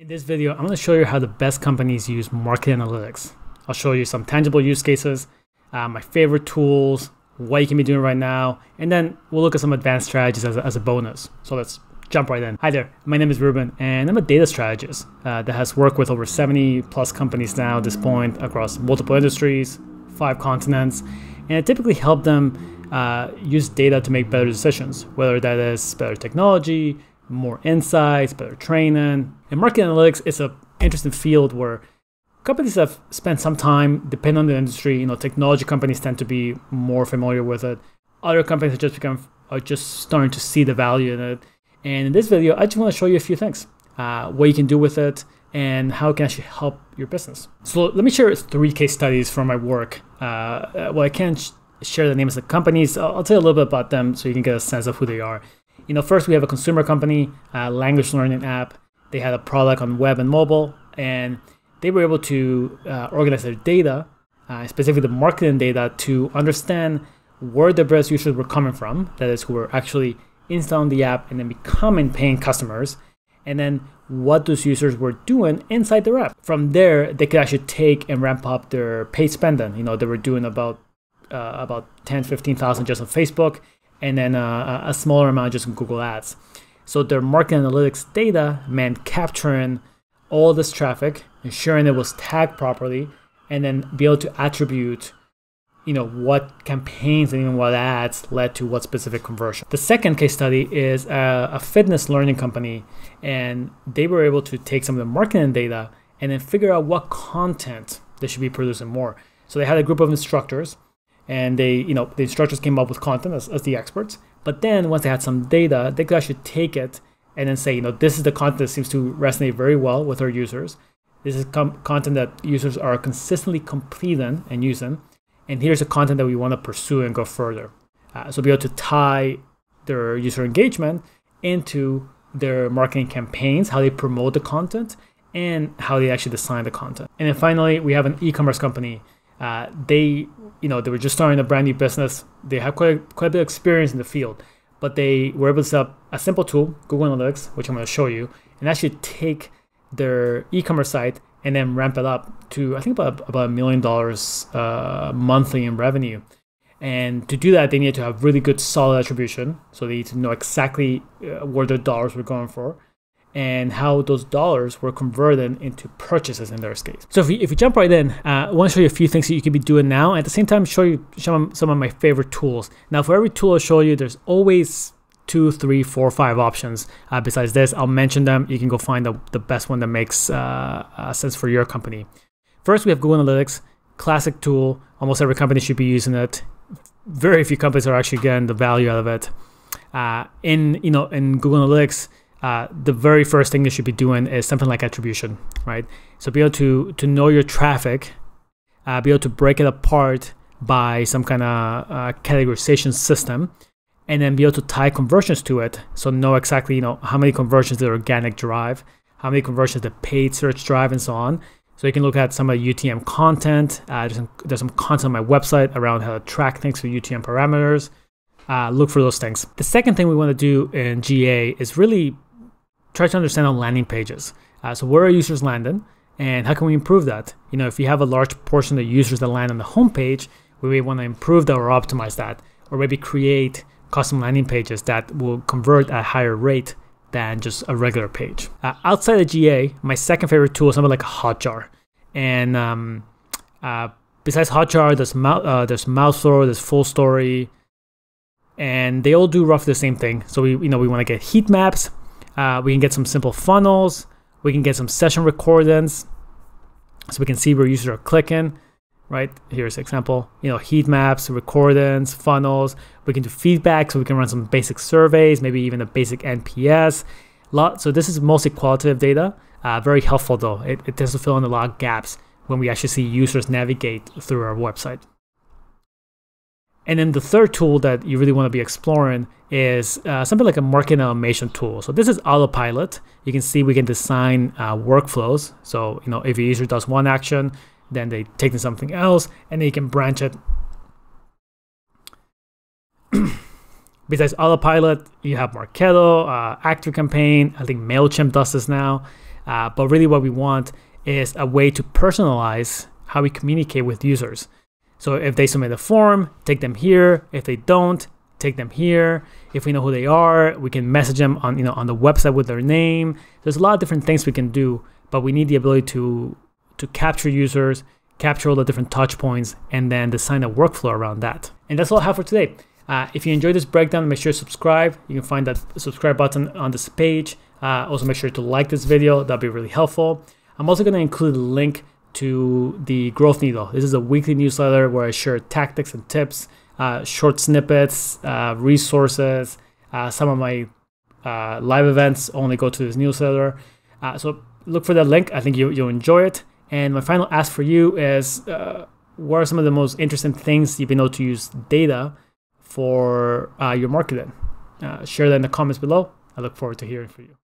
In this video, I'm going to show you how the best companies use market analytics. I'll show you some tangible use cases, my favorite tools, what you can be doing right now, and then we'll look at some advanced strategies as a bonus. So let's jump right in. Hi there, my name is Ruben, and I'm a data strategist that has worked with over 70 plus companies now at this point across multiple industries, 5 continents, and I typically help them use data to make better decisions, whether that is better technology, more insights, better training. And market analytics is an interesting field where companies have spent some time, depending on the industry. Technology companies tend to be more familiar with it. Other companies are just starting to see the value in it. And in this video, I just want to show you a few things, what you can do with it and how it can actually help your business. So let me share 3 case studies from my work. I can't share the names of the companies. I'll tell you a little bit about them so you can get a sense of who they are. First we have a consumer company, language learning app. They had a product on web and mobile, and they were able to organize their data, specifically the marketing data, to understand where the best users were coming from, that is, who were actually installing the app and then becoming paying customers, and then what those users were doing inside their app. From there, they could actually take and ramp up their paid spending. They were doing about 10, 15,000 just on Facebook, and then a smaller amount just in Google Ads. So their market analytics data meant capturing all this traffic, ensuring it was tagged properly, and then be able to attribute what campaigns and even what ads led to what specific conversion. The second case study is a fitness learning company, and they were able to take some of the marketing data and then figure out what content they should be producing more. So they had a group of instructors, and the instructors came up with content as the experts. But then once they had some data, they could actually take it and then say, this is the content that seems to resonate very well with our users. This is content that users are consistently completing and using. And here's the content that we want to pursue and go further. So be able to tie their user engagement into their marketing campaigns, how they promote the content, and how they actually design the content. And then finally, we have an e-commerce company. They were just starting a brand new business. They have quite a bit of experience in the field, but they were able to set up a simple tool, Google Analytics, which I'm going to show you, and actually take their e-commerce site and then ramp it up to, I think, about $1 million monthly in revenue. And to do that, they need to have really good, solid attribution. So they need to know exactly where their dollars were going for and how those dollars were converted into purchases in their case. So if you jump right in, I want to show you a few things that you could be doing now, and at the same time show you some of my favorite tools. Now, for every tool I show you, there's always 2, 3, 4, 5 options. Besides this, I'll mention them. You can go find the best one that makes sense for your company. First, we have Google Analytics, classic tool. Almost every company should be using it. Very few companies are actually getting the value out of it. In Google Analytics, the very first thing you should be doing is something like attribution, right? So be able to know your traffic, be able to break it apart by some kind of categorization system, and then be able to tie conversions to it. So know exactly, how many conversions the organic drive, how many conversions the paid search drive, and so on. So you can look at some of the UTM content. There's some content on my website around how to track things with UTM parameters. Look for those things. The second thing we want to do in GA is really try to understand on landing pages. So where are users landing, and how can we improve that? If you have a large portion of the users that land on the homepage, we may want to improve that or optimize that, or maybe create custom landing pages that will convert at a higher rate than just a regular page. Outside of GA, my second favorite tool is something like Hotjar. And besides Hotjar, there's Mouseflow, there's Full Story, and they all do roughly the same thing. So we want to get heat maps. We can get some simple funnels. We can get some session recordings, so we can see where users are clicking. Right, here's an example. Heat maps, recordings, funnels. We can do feedback, so we can run some basic surveys, maybe even a basic NPS. So this is mostly qualitative data. Very helpful though. It tends to fill in a lot of gaps when we actually see users navigate through our website. And then the third tool that you really want to be exploring is something like a marketing automation tool. So this is Autopilot. You can see we can design workflows. So if a user does one action, then they take to something else, and then you can branch it. Besides Autopilot, you have Marketo, Active Campaign. I think MailChimp does this now. But really what we want is a way to personalize how we communicate with users. So if they submit a form, take them here. If they don't, take them here. If we know who they are, we can message them on, on the website with their name. There's a lot of different things we can do, but we need the ability to capture users, capture all the different touch points, and then design a workflow around that. And that's all I have for today. If you enjoyed this breakdown, make sure to subscribe. You can find that subscribe button on this page. Also make sure to like this video. That'd be really helpful. I'm also going to include a link to the Growth Needle. This is a weekly newsletter where I share tactics and tips, short snippets, resources. Some of my live events only go to this newsletter. So look for that link. I think you'll enjoy it. And my final ask for you is, what are some of the most interesting things you've been able to use data for your marketing? Share that in the comments below. I look forward to hearing from you.